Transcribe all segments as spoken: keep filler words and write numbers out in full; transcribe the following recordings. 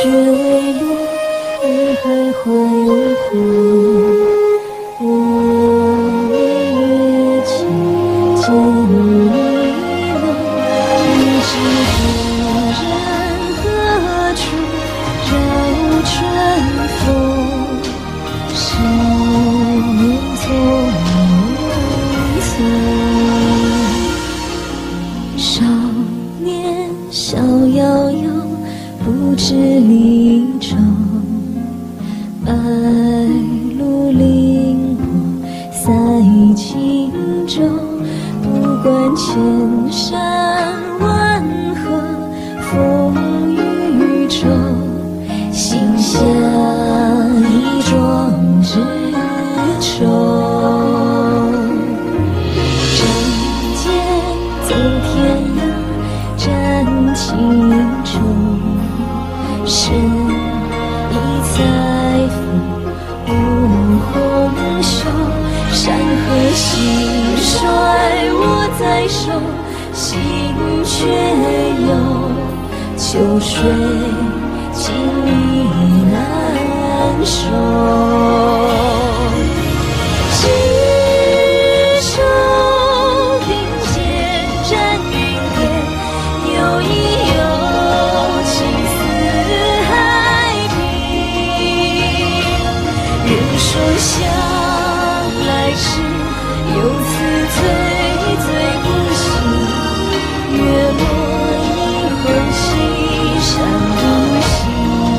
为路，人海花又红。我月情见你浓，不知故人何处绕春风。十年匆匆，少年笑遥遥，不知离愁。白露凌波塞轻舟，不管千山万河风雨骤。心下一桩知愁，仗剑走天涯，战情仇。是一载浮无红袖，山河兴衰握在手，心却有秋水尽已难收。执手并肩战云烟，有意有情似海平。人说向来迟，有此醉醉不醒。月落一魂西山无形。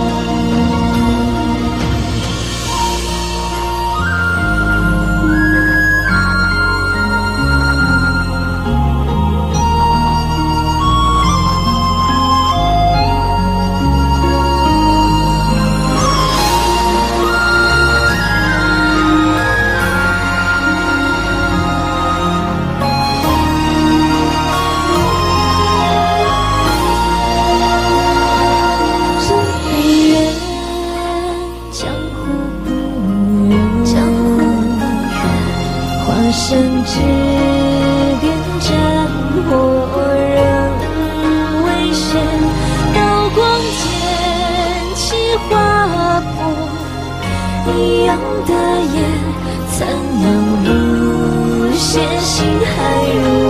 生之点战火仍未现，刀光剑气划破一样的眼，残阳无限，心海如